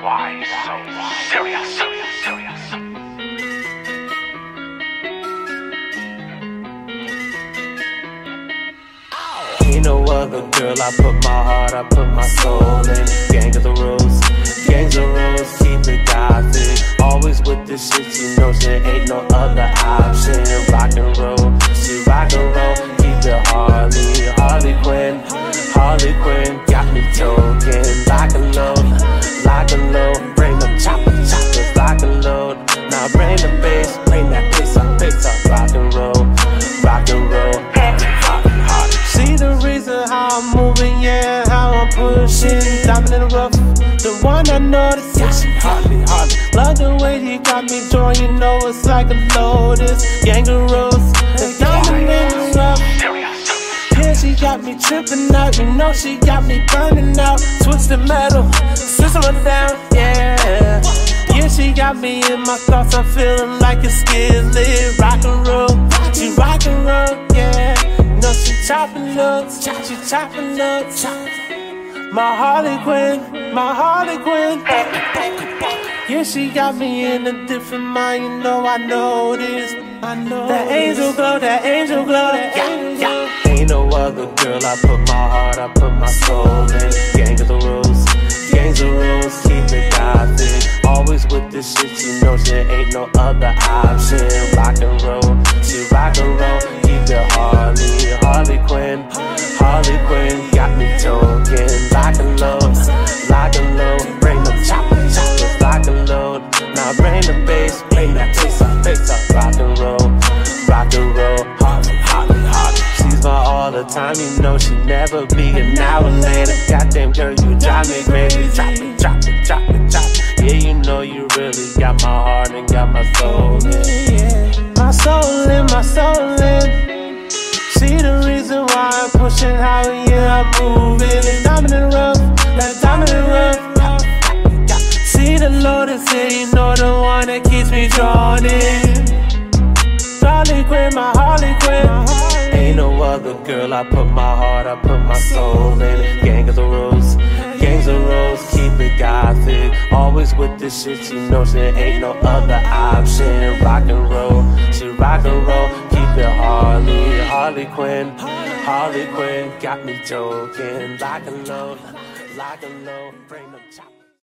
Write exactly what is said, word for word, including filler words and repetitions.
why so serious, serious, serious? Ain't no other girl, I put my heart, I put my soul in. Gang of the rules, gangs of rules, keep it gothic. Always with this shit, you know there ain't no other option. Rock and roll, she rock and roll, keep it Harley, Harley Quin, Harley Quin, got me choking. Lock and load, lock and load, bring them chopper, choppers, lock and load. Now bring the bass, bring that bass up, bass up, rock and roll, rock and roll. See the reason how I'm moving, yeah, how I'm pushing. Diamond in the rough, the one I noticed, yeah, she Harley, Harley. Love the way he got me drawn, you know it's like a lotus. Gang of rose, the diamond in the rough. Yeah, she got me tripping out, you know she got me burning out. Twisted metal, sizzling down, yeah. Yeah, she got me in my thoughts, I'm feeling like a skillet. Rock and roll, she rock and roll, yeah. No, she chopping up, she chopping up. My Harley Quin, my Harley Quin. Yeah, she got me in a different mind, you know I know this. I know that angel glow, that angel glow, that angel glow. Ain't no other girl, I put my heart, I put my soul in. Gang of the rules, gangs of rules, keep it gothic. Always with this shit, you know there ain't no other option. Rock and roll, she rock and roll, keep it Harley, Harley Quin, Harley Quin, got me choking. Lock and load, lock and load, bring them chopper, choppers, lock and load. Now bring the bass, bring that bass up, bass up, rock and roll, rock and roll, Harley, Harley, Harley. She's my all the time, you know she never be an hour later. Goddamn girl, you drive me crazy. Drop it, drop it, drop it, drop it. Yeah, you know you really got my heart and got my soul in. My soul in, my soul in. See the reason why I'm pushing how, yeah, I'm moving. The diamond in the rough, that diamond in the rough. See the Lord and say, you know the one that keeps me drawn in. Harley Quin, my Harley Quin. Ain't no other girl, I put my heart, I put my soul in. Gang of the rules, gangs of rules, keep it gothic. Always with this shit, you know there ain't no other option. Rock and roll, she rock and roll, keep it Harley, Harley Quin, Harley Quin, got me joking. Lock and load, lock and load, bring them chop.